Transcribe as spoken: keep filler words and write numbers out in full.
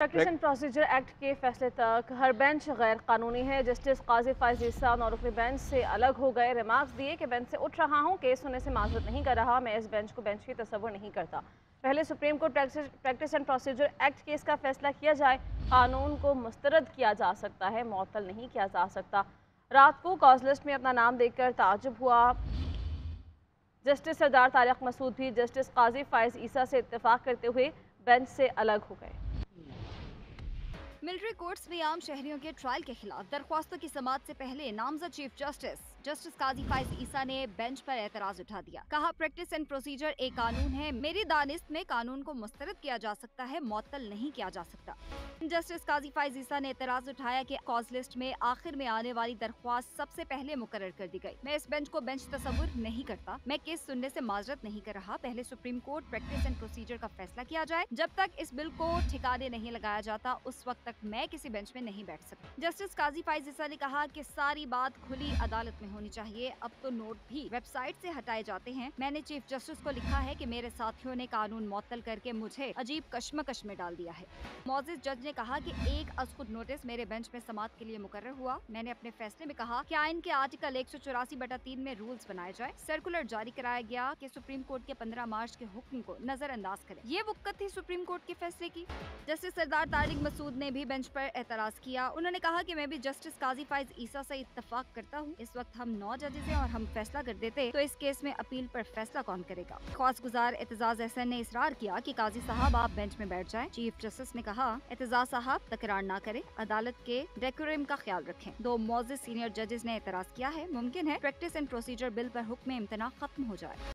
Practice and procedure act کے فیصلے تک ہر بینچ غیر قانونی ہے۔ جسٹس قاضی فائز عیسیٰ نورکمی بینچ سے الگ ہو گئے۔ ریمارکس دیے کہ بینچ سے اٹھ رہا ہوں، کیس ہونے سے معذرت نہیں کر رہا، میں اس بینچ کو بینچ کی تصور نہیں کرتا۔ پہلے supreme court practice and procedure act case کا فیصلہ کیا جائے، قانون کو مسترد کیا جا سکتا ہے، معطل نہیں کیا جا سکتا۔ رات کو کاز لسٹ میں اپنا نام دیکھ کر تعجب ہوا۔ جسٹس سردار طارق مسعود بھی جسٹس قاضی فائز عیسیٰ سے اتفاق کرتے ہوئے بینچ سے الگ ہو گئے۔ ملٹری کورٹس میں عام شہریوں کے ٹرائل کے خلاف درخواستوں کی سماعت سے پہلے نامزد چیف جسٹس جسٹس قاضی فائز عیسیٰ نے بینچ پر اعتراض اٹھا دیا۔ کہا پریکٹس اینڈ پروسیجر ایک قانون ہے، میری دانست میں قانون کو مسترد کیا جا سکتا ہے، معطل نہیں کیا جا سکتا۔ جسٹس قاضی فائز عیسیٰ نے اعتراض اٹھایا کہ کاز لسٹ میں آخر میں آنے والی درخواست سب سے پہلے مقرر کر دی گئی۔ میں اس بینچ کو بینچ تصور نہیں کرتا، میں کیس سننے سے معذرت نہیں کر رہا، پہلے supreme court practice and procedure کا فیصلہ کیا جائے، جب تک اس بل کو ٹھکانے نہیں لگایا جاتا اس وقت تک میں کسی بینچ میں نہیں بیٹھ سکتا۔ جسٹس قاضی فائز عیسیٰ نے کہا کہ ساری بات کھلی عدالت میں ہونی چاہیے، اب تو نوٹ بھی ویب سائٹ سے ہٹائے جاتے ہیں۔ میں نے چیف جسٹس کو لکھا ہے کہ میرے ساتھیوں نے قانون معطل کر کے مجھے عجیب کشمکش میں ڈال دیا ہے۔ معزز جج نے کہا کہ ایک از خود نوٹس میرے بینچ میں سماعت کے لیے مقرر ہوا۔ میں نے اپنے فیصلے میں کہا کہ آئین کے آرٹیکل ایک سو چوراسی بٹا تین میں رولز بنائے جائے، سرکولر جاری کرایا گیا کہ سپریم کورٹ کے پندرہ مارچ کے حکم کو نظر انداز کرے۔ یہ وقت تھی سپریم کورٹ کے فیصلے کی۔ جسٹس سردار طارق مسعود نے بھی بینچ پر اعتراض کیا۔ انہوں نے کہا کہ میں بھی جسٹس قاضی فائز عیسیٰ سے اتفاق کرتا ہوں، اس وقت ہم نو ججز ہیں اور ہم فیصلہ کر دیتے تو اس کیس میں اپیل پر فیصلہ کون کرے گا۔ خواص گزار اعتزاز احسن نے اصرار کیا کہ قاضی صاحب آپ بینچ میں بیٹھ جائیں۔ چیف جسٹس نے کہا اعتزاز صاحب تکرار نہ کریں، عدالت کے ڈیکورم کا خیال رکھیں۔ دو معزز سینئر ججز نے اعتراض کیا ہے، ممکن ہے پریکٹس اینڈ پروسیجر بل پر حکم امتناع ختم ہو جائے۔